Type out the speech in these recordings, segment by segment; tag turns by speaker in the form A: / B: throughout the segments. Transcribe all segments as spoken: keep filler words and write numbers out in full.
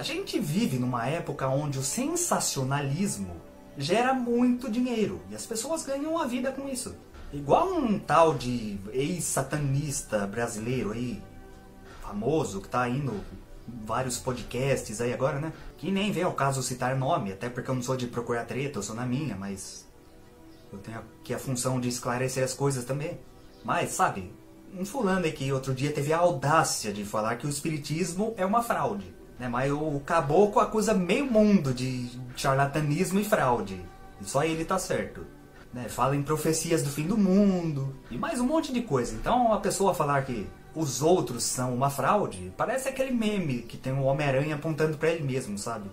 A: gente vive numa época onde o sensacionalismo gera muito dinheiro e as pessoas ganham a vida com isso. Igual um tal de ex-satanista brasileiro aí, famoso, que tá indo em vários podcasts aí agora, né? Que nem vem ao caso citar nome, até porque eu não sou de procurar treta, eu sou na minha, mas eu tenho aqui a função de esclarecer as coisas também. Mas, sabe, um fulano aí que outro dia teve a audácia de falar que o espiritismo é uma fraude, né? Mas o caboclo acusa meio mundo de charlatanismo e fraude, e só ele tá certo. Né, fala em profecias do fim do mundo e mais um monte de coisa. Então a pessoa falar que os outros são uma fraude parece aquele meme que tem o Homem-Aranha apontando pra ele mesmo, sabe?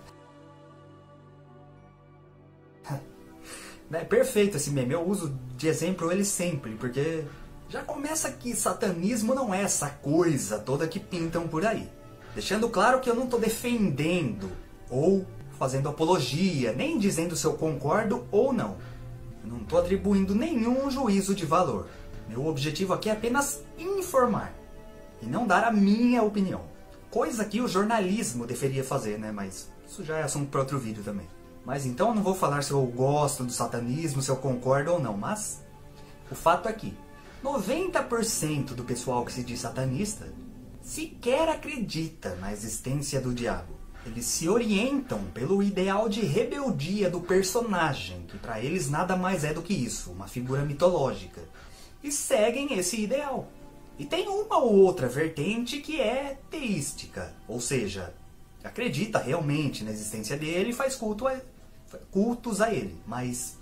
A: É perfeito esse meme, eu uso de exemplo ele sempre, porque já começa que satanismo não é essa coisa toda que pintam por aí. Deixando claro que eu não tô defendendo ou fazendo apologia, nem dizendo se eu concordo ou não. Eu não estou atribuindo nenhum juízo de valor. Meu objetivo aqui é apenas informar e não dar a minha opinião. Coisa que o jornalismo deveria fazer, né? Mas isso já é assunto para outro vídeo também. Mas então eu não vou falar se eu gosto do satanismo, se eu concordo ou não. Mas o fato é que noventa por cento do pessoal que se diz satanista sequer acredita na existência do diabo. Eles se orientam pelo ideal de rebeldia do personagem, que para eles nada mais é do que isso, uma figura mitológica, e seguem esse ideal. E tem uma ou outra vertente que é teística, ou seja, acredita realmente na existência dele e faz culto a, cultos a ele, mas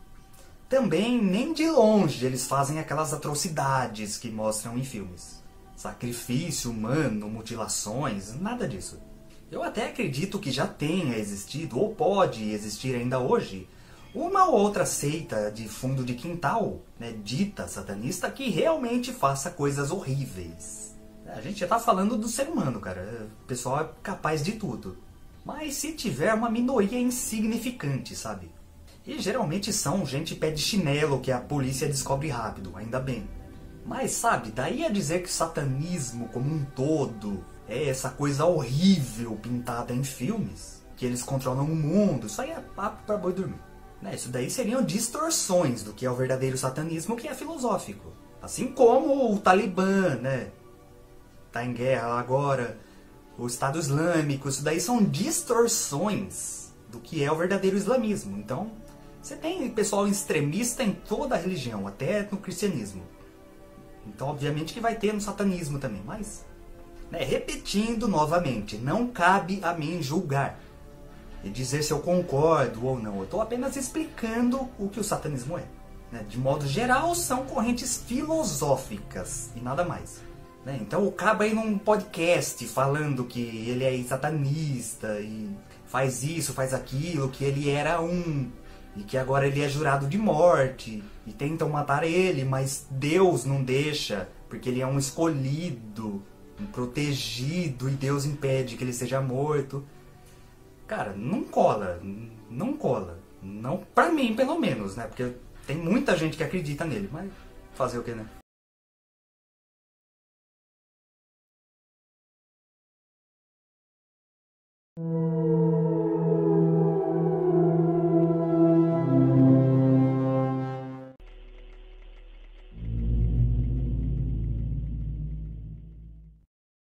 A: também nem de longe eles fazem aquelas atrocidades que mostram em filmes. Sacrifício humano, mutilações, nada disso. Eu até acredito que já tenha existido, ou pode existir ainda hoje, uma ou outra seita de fundo de quintal, né, dita satanista, que realmente faça coisas horríveis. A gente já tá falando do ser humano, cara. O pessoal é capaz de tudo. Mas se tiver uma minoria insignificante, sabe? E geralmente são gente pé de chinelo que a polícia descobre rápido, ainda bem. Mas, sabe, daí a dizer que o satanismo como um todo é essa coisa horrível pintada em filmes, que eles controlam o mundo, isso aí é papo pra boi dormir. Né? Isso daí seriam distorções do que é o verdadeiro satanismo, que é filosófico. Assim como o Talibã, né? Tá em guerra agora, o Estado Islâmico, isso daí são distorções do que é o verdadeiro islamismo. Então, você tem pessoal extremista em toda a religião, até no cristianismo. Então, obviamente que vai ter no satanismo também, mas... Né, repetindo novamente, não cabe a mim julgar e dizer se eu concordo ou não. Eu estou apenas explicando o que o satanismo é. Né? De modo geral, são correntes filosóficas e nada mais. Né? Então o cabo aí num podcast falando que ele é satanista e faz isso, faz aquilo, que ele era um e que agora ele é jurado de morte e tentam matar ele, mas Deus não deixa porque ele é um escolhido, um protegido, e Deus impede que ele seja morto. Cara, não cola, não cola. Não pra mim, pelo menos, né? Porque tem muita gente que acredita nele, mas fazer o que, né?